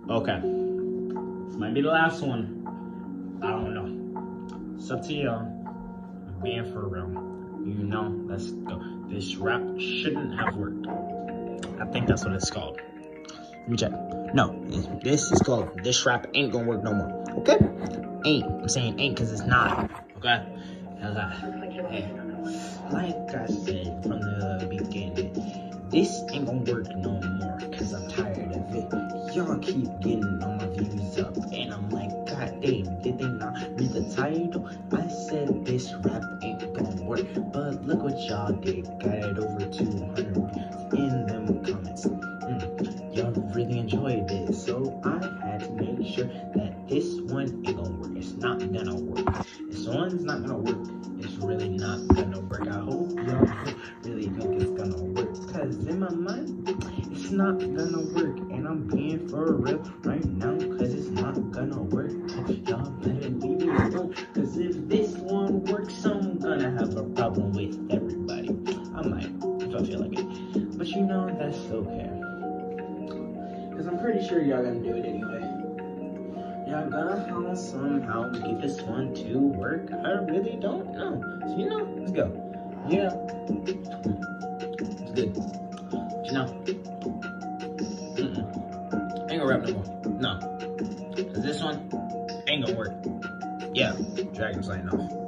Okay. This might be the last one. I don't know. It's up to y'all. I'm being for real. You know, let's go. This rap shouldn't have worked. I think that's what it's called. Let me check. No, this is called This Rap Ain't Gonna Work No More. Okay? Ain't. I'm saying ain't because it's not. Okay? Hey, like I said from the beginning, this ain't gonna work no more because I'm tired of it. Y'all keep getting all my views up, and I'm like, God damn, did they not read the title? I said this rap ain't gonna work, but look what y'all did. Got it over 200 views in them comments. Y'all really enjoyed it, so I had to make sure that this one ain't gonna work. It's not gonna work. This one's not gonna work. It's really not gonna work. I hope y'all really think it's gonna work, cause in my mind, it's not gonna work, and I'm being for real right now, cause it's not gonna work. Y'all better leave me alone, cause if this one works, I'm gonna have a problem with everybody. I might, if I feel like it, but you know, that's okay. Cause I'm pretty sure y'all gonna do it anyway. Y'all gonna somehow get this one to work. I really don't know. So you know, let's go. Yeah. It's good. But you know. Ain't gonna rap no more. No. Cause this one ain't gonna work. Yeah. Dragon sign off.